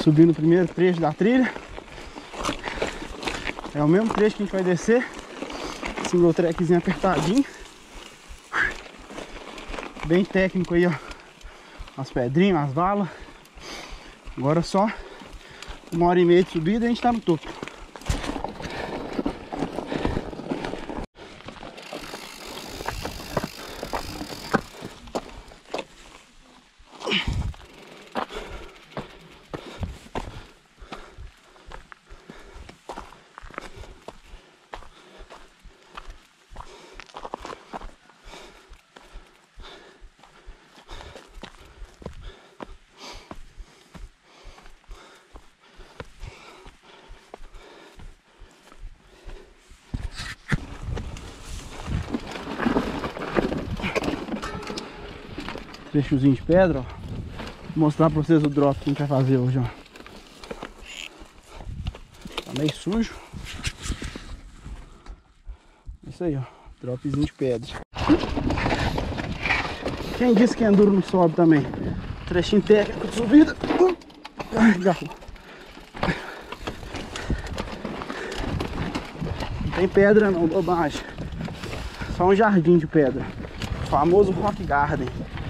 Subindo o primeiro trecho da trilha. É o mesmo trecho que a gente vai descer. Single trackzinho apertadinho. Bem técnico aí, ó. As pedrinhas, as valas. Agora só 1h30 de subida e a gente tá no topo. Trechozinho de pedra, ó. Vou mostrar pra vocês o drop que a gente vai fazer hoje, ó. Tá meio sujo. Isso aí, ó. Dropzinho de pedra. Quem disse que enduro não sobe também? Trechinho técnico de subida. Ai, garrou. Não tem pedra não, bobagem. Só um jardim de pedra. O famoso Rock Garden.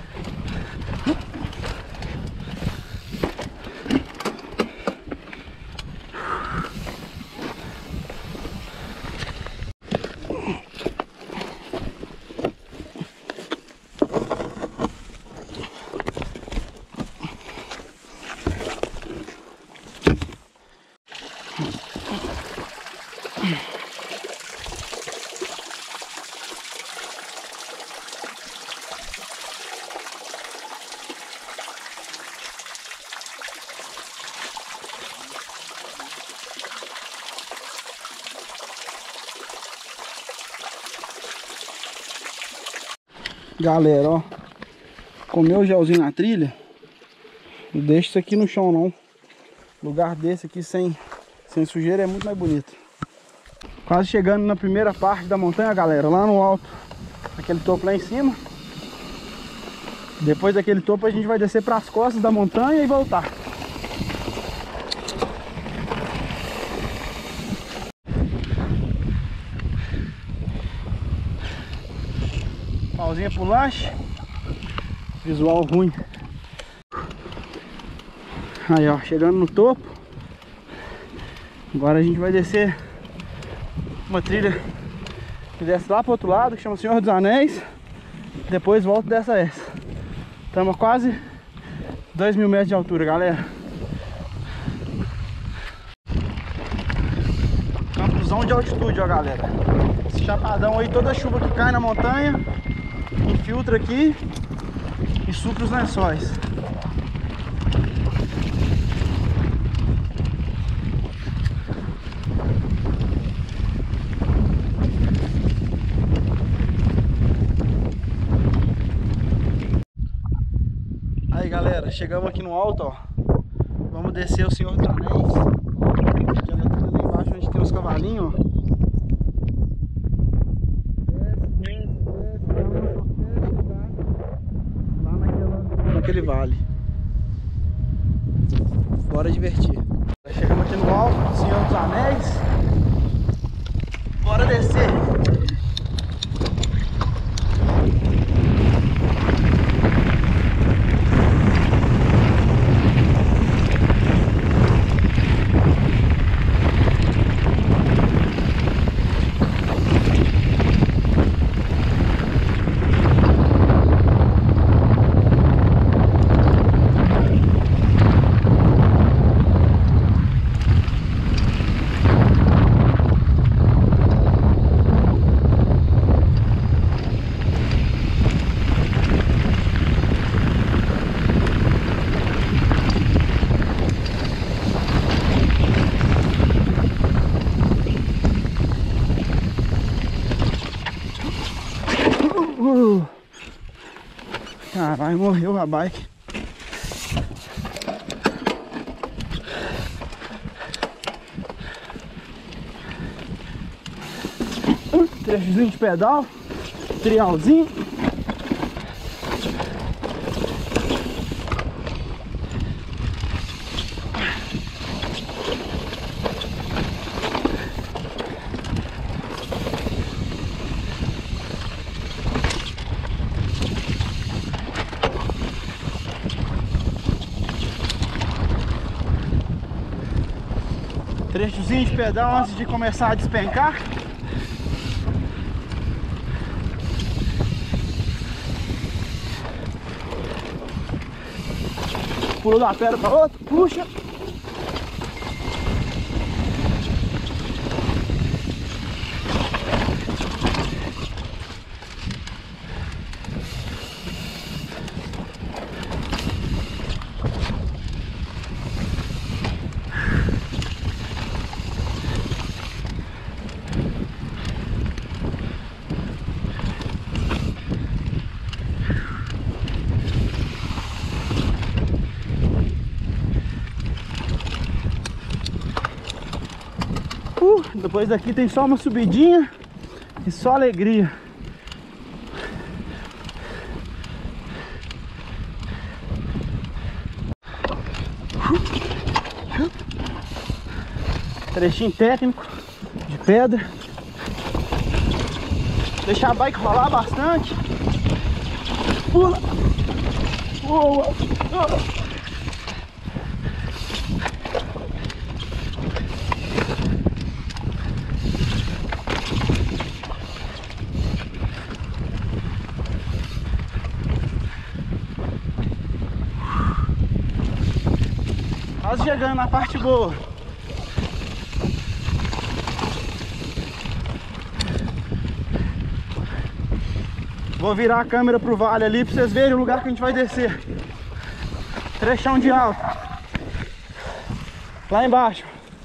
Galera, ó, comeu o gelzinho na trilha, não deixa isso aqui no chão não. Lugar desse aqui sem sujeira é muito mais bonito. Quase chegando na primeira parte da montanha, galera, lá no alto, aquele topo lá em cima. Depois daquele topo a gente vai descer para as costas da montanha e voltar. Pausinha pro lanche. Visual ruim. Aí, ó, chegando no topo. Agora a gente vai descer uma trilha que desce lá pro outro lado, que chama Senhor dos Anéis. Depois volta dessa essa. Estamos a quase 2.000 metros de altura, galera. Campuzão de altitude, ó, galera. Esse chapadão aí, toda chuva que cai na montanha infiltra aqui e supra os lençóis. Aí, galera, chegamos aqui no alto, ó. Vamos descer o Senhor dos Anéis. Aquela trilha lá embaixo onde tem os cavalinhos, ó. Naquele vale. Bora divertir. Chegamos aqui no alto do Senhor dos Anéis. Bora descer. Caralho, morreu a bike. Trechozinho de pedal, trialzinho. Trechozinho de pedal antes de começar a despencar. Pulo da pedra para outra, puxa. Depois daqui tem só uma subidinha e só alegria. Trechinho técnico de pedra. Deixar a bike rolar bastante. Pula. Boa. Quase chegando na parte boa. Vou virar a câmera pro vale ali pra vocês verem o lugar que a gente vai descer. Trechão de alto. Lá embaixo.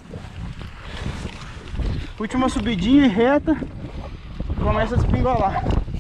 Última subidinha e reta. Começa a despingolar.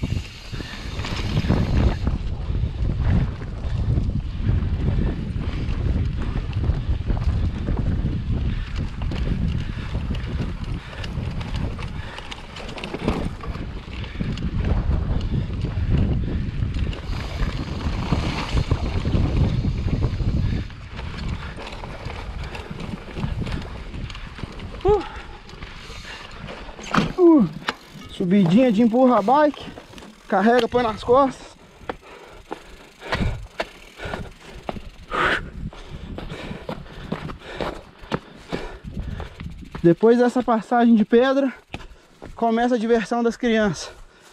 Subidinha de empurra a bike. Carrega, põe nas costas. Depois dessa passagem de pedra, começa a diversão das crianças.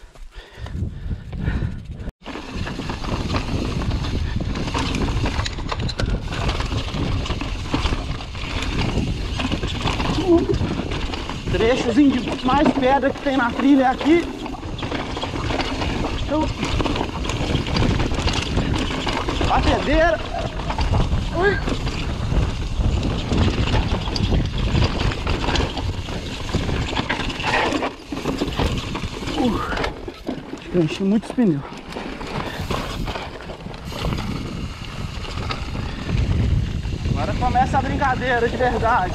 Trechozinho de mais pedra que tem na trilha é aqui. Batedeira. Ui. Acho que eu enchi muitos pneus. Agora começa a brincadeira de verdade.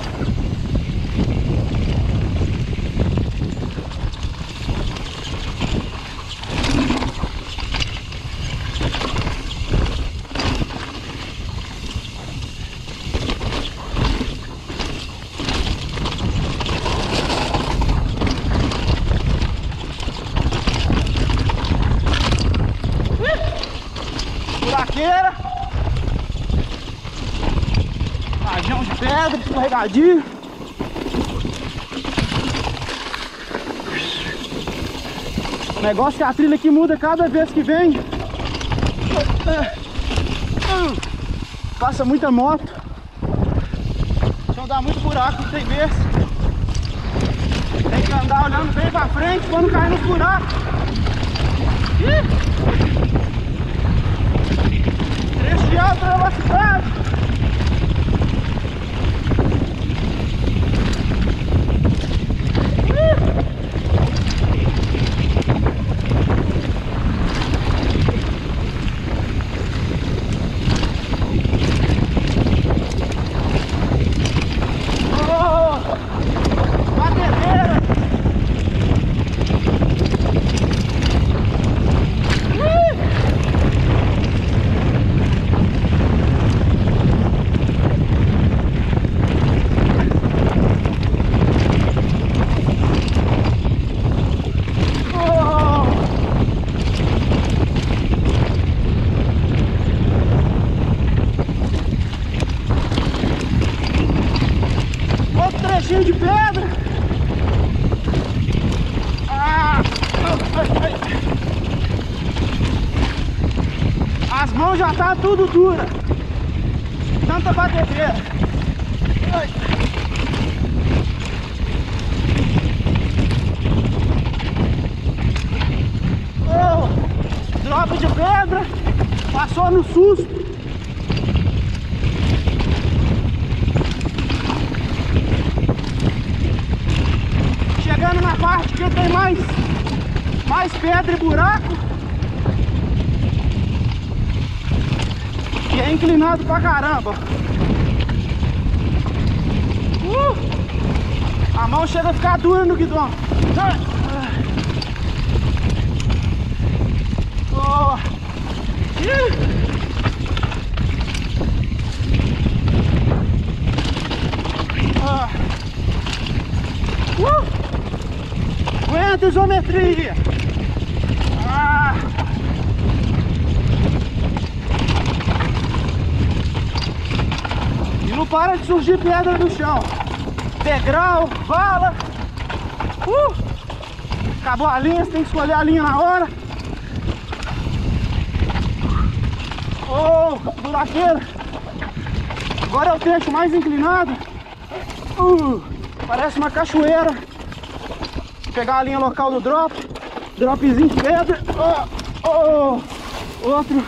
Buraqueira, rajão de pedra, escorregadio. O negócio é que a trilha aqui muda cada vez que vem. Passa muita moto. Então dá muito buraco, tem vez. Tem que andar olhando bem pra frente quando cair nos buracos. Trecho de alta velocidade. Batedeira. mãos já tá tudo dura. Tanta batedeira. Ai. Oh, drop de pedra. Passou no susto. Chegando na parte que tem mais pedra e buraco. E é inclinado pra caramba. A mão chega a ficar dura no guidão. Oh. Aguenta isometria. E não para de surgir pedra no chão. Degrau, vala. Acabou a linha, você tem que escolher a linha na hora. Oh, buraqueira. Agora é o trecho mais inclinado. Parece uma cachoeira. Vou pegar a linha local do drop. Dropzinho de pedra. Outro.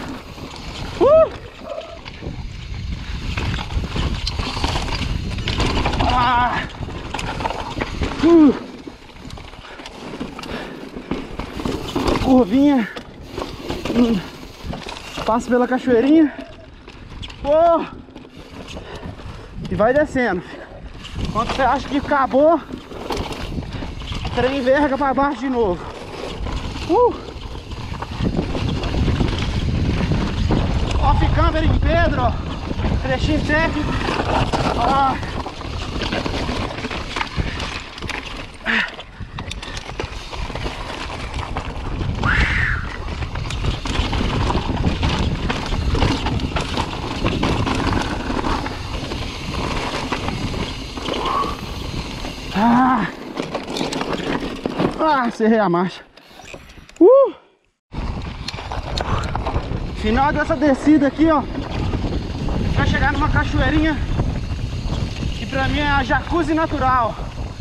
Curvinha. Passa pela cachoeirinha. E vai descendo. Quando você acha que acabou, o trem verga para baixo de novo. Off-camber em pedra, ó. Trechinho técnico. Cerrei a marcha. Final dessa descida aqui, ó. Vai chegar numa cachoeirinha que pra mim é a jacuzzi natural.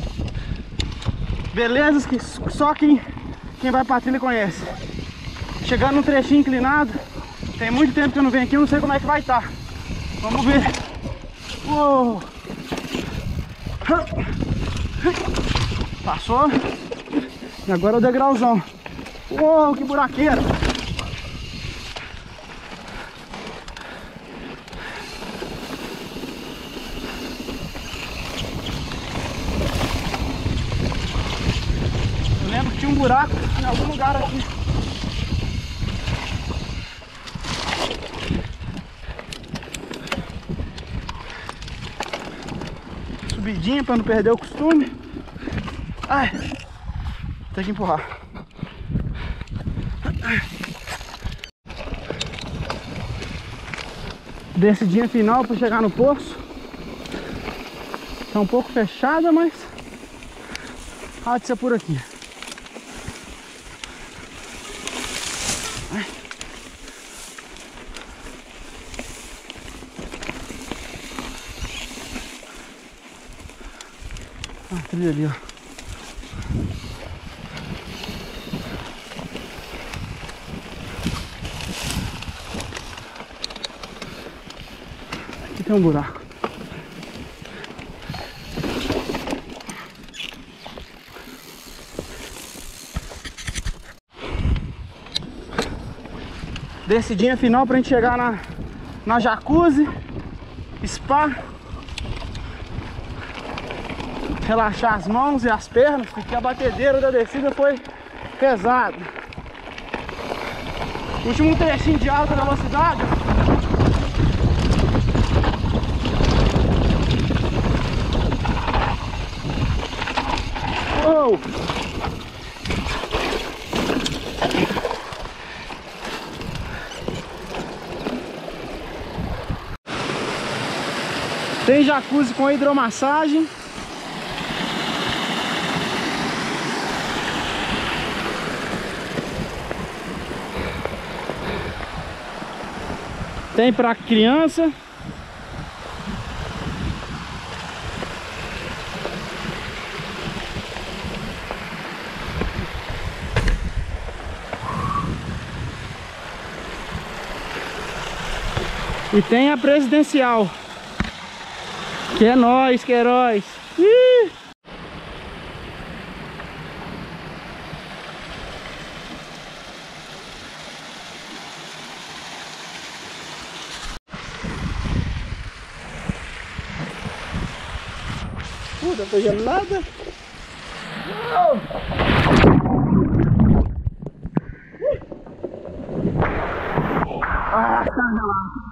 Belezas que só quem vai pra trilha conhece. Chegando num trechinho inclinado. Tem muito tempo que eu não venho aqui, eu não sei como é que vai estar. Vamos ver. Passou. E agora é o degrauzão. Uou, que buraqueira! Eu lembro que tinha um buraco em algum lugar aqui. Subidinha para não perder o costume. Ai! Tem que empurrar. Descidinha final para chegar no poço. Tá um pouco fechada, mas há de ser por aqui. A trilha ali, ó. Tem um buraco. Descidinha final pra gente chegar na jacuzzi, spa. Relaxar as mãos e as pernas, porque a batedeira da descida foi pesada. Último trechinho de alta velocidade. Tem jacuzzi com hidromassagem. Tem pra criança. E tem a presidencial. Que é nós, que é heróis. Ih! Puta, tá gelada. Ah, tá gelado.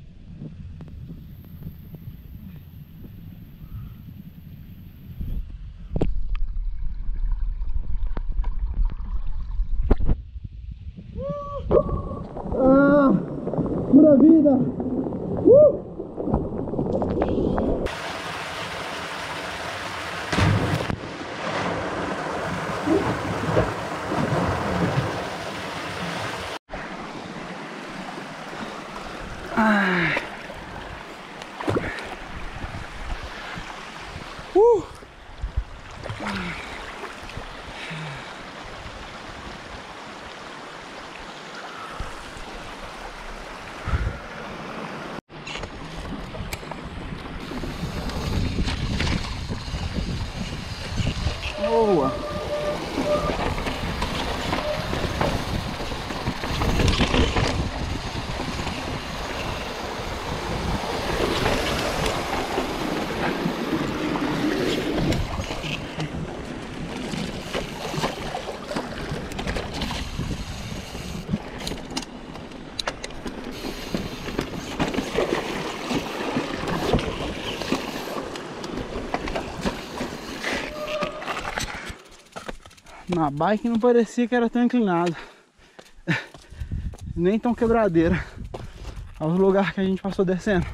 Pura vida! Boa! Na bike não parecia que era tão inclinado, nem tão quebradeira. Olha os lugares que a gente passou descendo.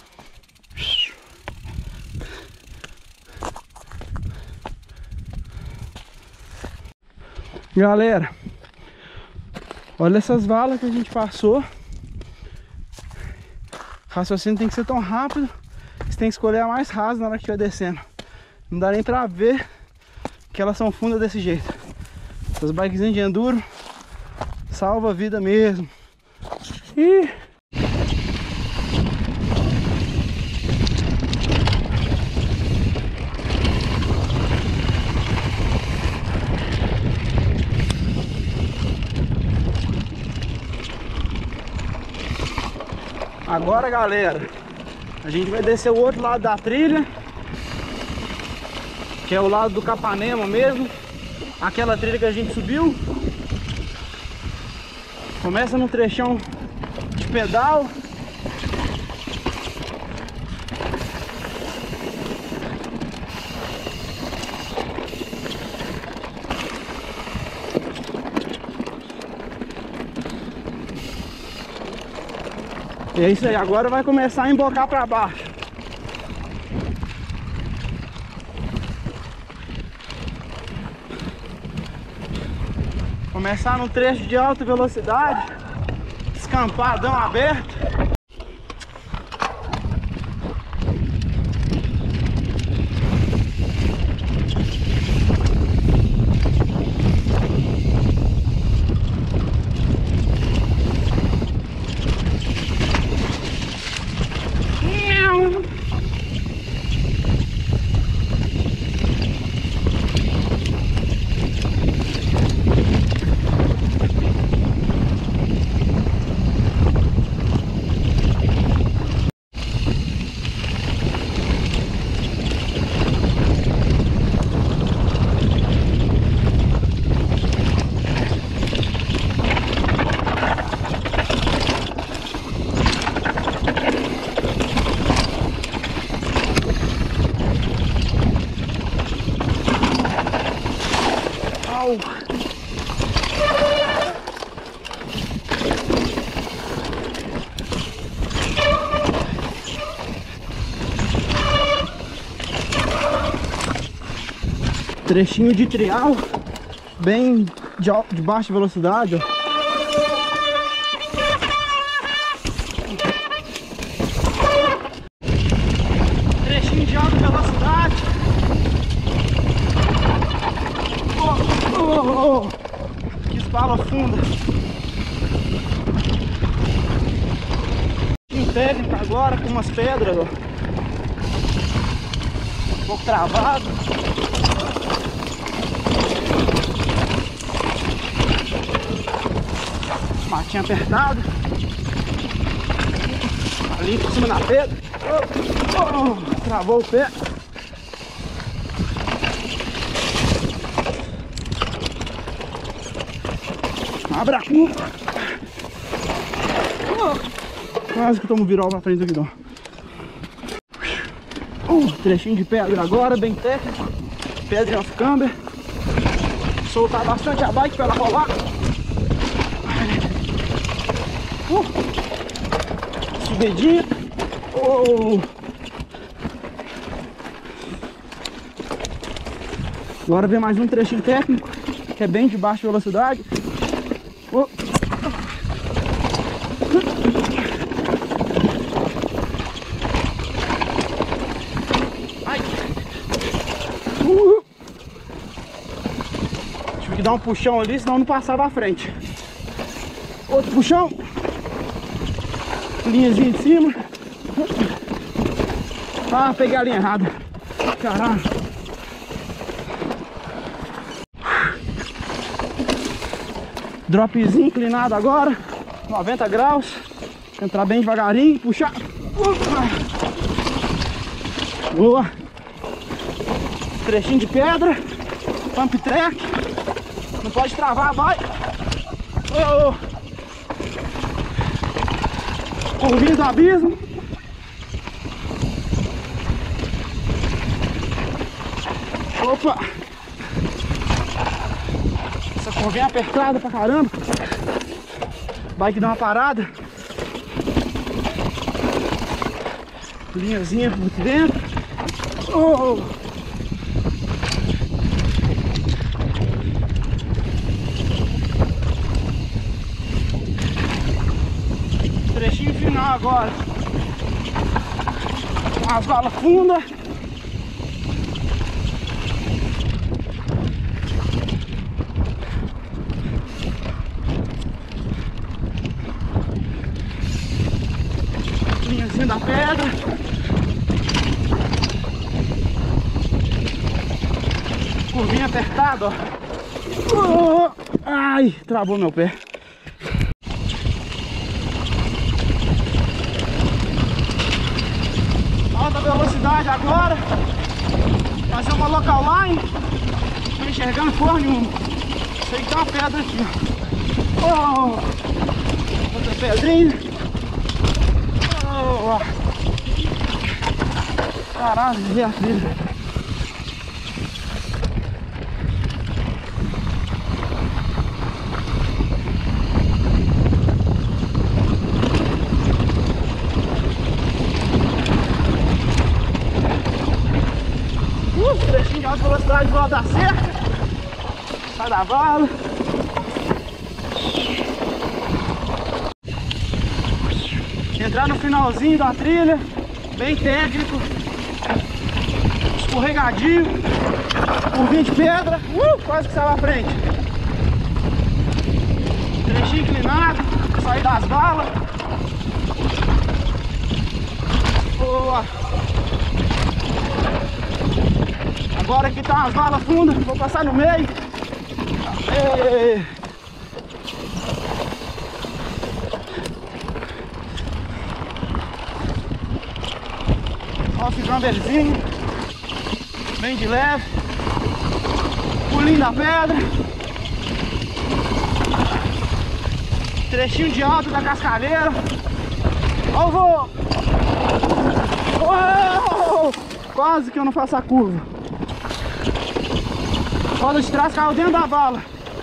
Galera, olha essas valas que a gente passou. O raciocínio tem que ser tão rápido. Você tem que escolher a mais rasa na hora que estiver descendo. Não dá nem pra ver que elas são fundas desse jeito. Essas bikezinhas de enduro salva a vida mesmo. Ih! Agora, galera, a gente vai descer o outro lado da trilha, que é o lado do Capanema mesmo. Aquela trilha que a gente subiu. Começa num trechão de pedal. E é isso aí, agora vai começar a embocar para baixo. Começar num trecho de alta velocidade, escampadão aberto. Trechinho de trial, bem de baixa velocidade, ó. técnica agora com umas pedras, ó. Um pouco travado. Matinho apertado. Ali por cima da pedra. Travou o pé. Abra. Quase que tomo virol pra frente aqui, ó. Trechinho de pedra agora, bem técnico. Pedra off-camber. Soltar bastante a bike pra ela rolar. Subidinha. Agora vem mais um trechinho técnico, que é bem de baixa velocidade. Tive que dar um puxão ali, senão não passava à frente. Outro puxão. Linhazinha de cima. Ah, peguei a linha errada. Caralho. Dropzinho inclinado agora. 90 graus. Entrar bem devagarinho. Puxar. Boa. Trechinho de pedra. Pump track. Não pode travar, vai. Curvinho do abismo. Opa! Essa curvinha apertada pra caramba. Bike dá uma parada. Linhazinha por dentro. Trechinho final agora. As balas fundas. Linhazinha da pedra. Curvinha apertada, ó. Ai, travou meu pé. Alta velocidade agora. Fazer uma local line. Não enxergando porra nenhuma. Sei que tem uma pedra aqui, ó. Outra pedrinha. Caralho, vi a trilha. Trechinho de alta velocidade do lado da cerca. Sai da vala. Entrar no finalzinho da trilha. Bem técnico. Escorregadio. Curvinha de pedra. Quase que saiu à frente. Trechinho inclinado. Sair das balas. Boa. Agora aqui tá umas balas fundas, vou passar no meio. Off-camberzinho, bem de leve. Pulinho da pedra. Trechinho de alto da cascalheira. Ó o voo! Quase que eu não faço a curva. A roda de trás caiu dentro da vala.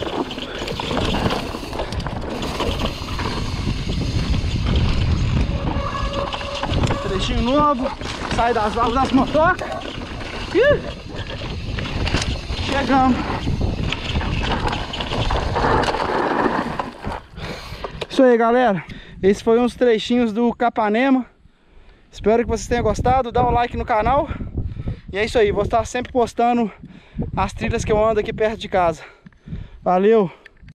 Trechinho novo. Sai das valas das motocas. Chegamos. Isso aí, galera. Esses foram os trechinhos do Capanema. Espero que vocês tenham gostado. Dá um like no canal. E é isso aí. Vou estar sempre postando as trilhas que eu ando aqui perto de casa. Valeu!